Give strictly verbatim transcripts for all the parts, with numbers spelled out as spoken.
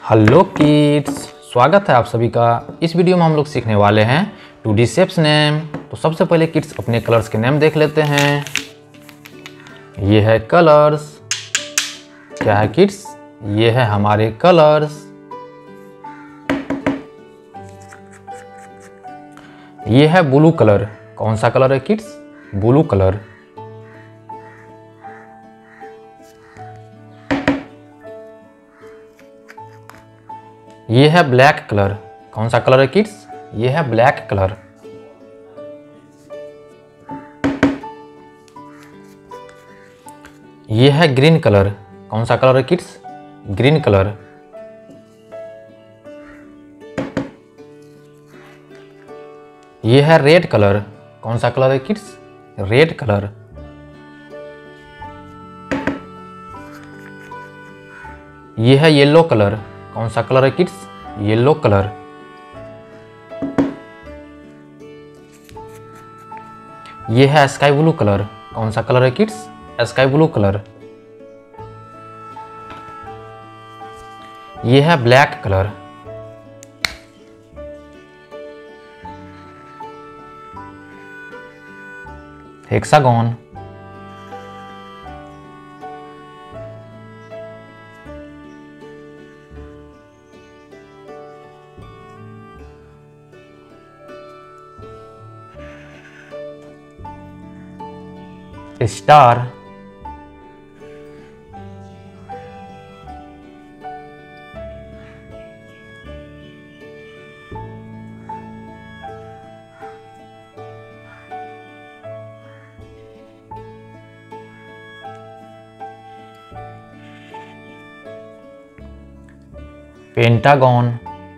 Hello kids, स्वागत है आप सभी का। इस वीडियो में हम लोग सीखने वाले हैं टू डी शेप्स नेम। तो सबसे पहले किड्स अपने कलर्स के नेम देख लेते हैं। ये है कलर्स। क्या है किड्स? ये है हमारे कलर्स। ये है ब्लू कलर। कौन सा कलर है किड्स? Blue colour. ये है ब्लैक कलर। कौन सा कलर है किड्स? ये है ब्लैक कलर। ये है ग्रीन कलर। कौन सा कलर है किड्स? Green colour. ये है रेड कलर। कौन सा कलर है किड्स? Red colour. ये है येलो कलर। कौन सा कलर है किड्स? Yellow colour. ये है स्काई ब्लू कलर। कौन सा कलर है किड्स? Sky blue colour. ये है black colour. Hexagon. Star. Pentagon.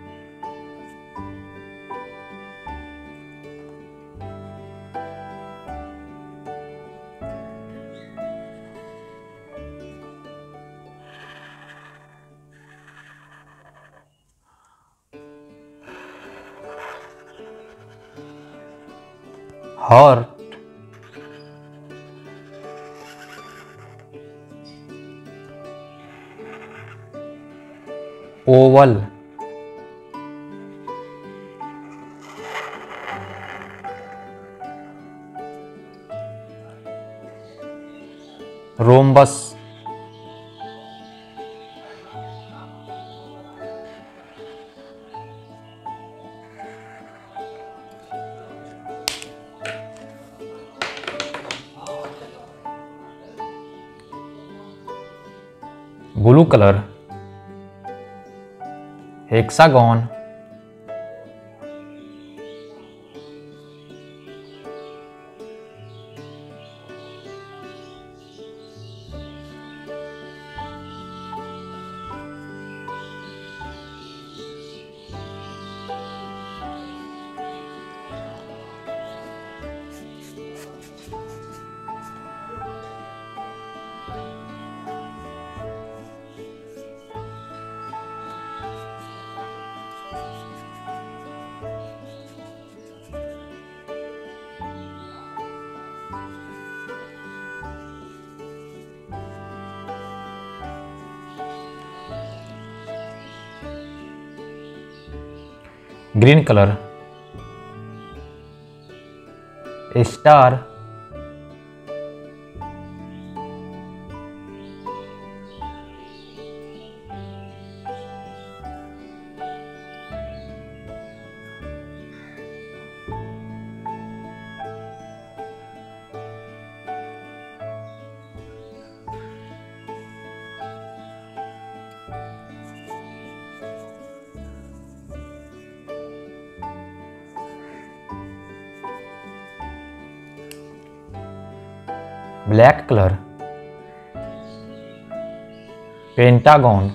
Heart. Oval. Rhombus. Blue colour. Hexagon. Green colour. Star. Black colour. Pentagon.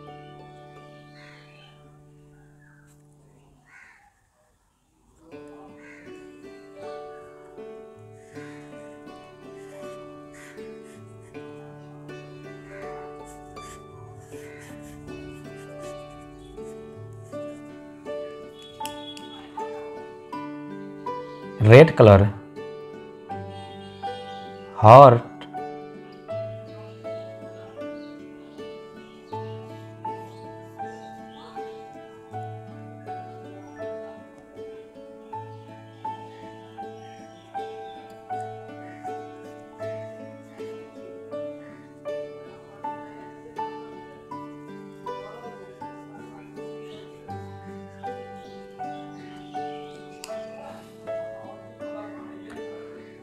Red colour. Heart.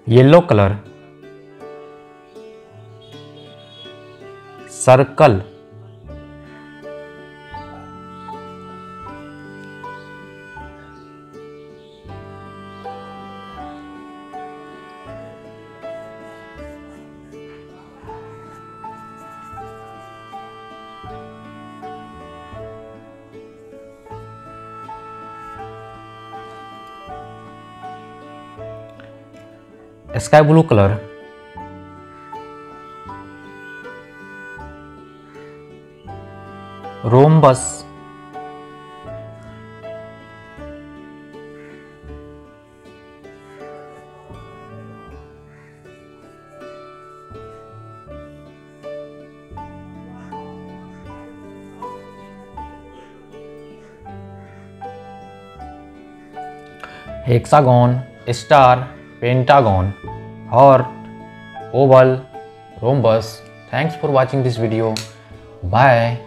Yellow colour, circle, sky blue colour, rhombus, hexagon, star, pentagon, heart, oval, rhombus. Thanks for watching this video. Bye.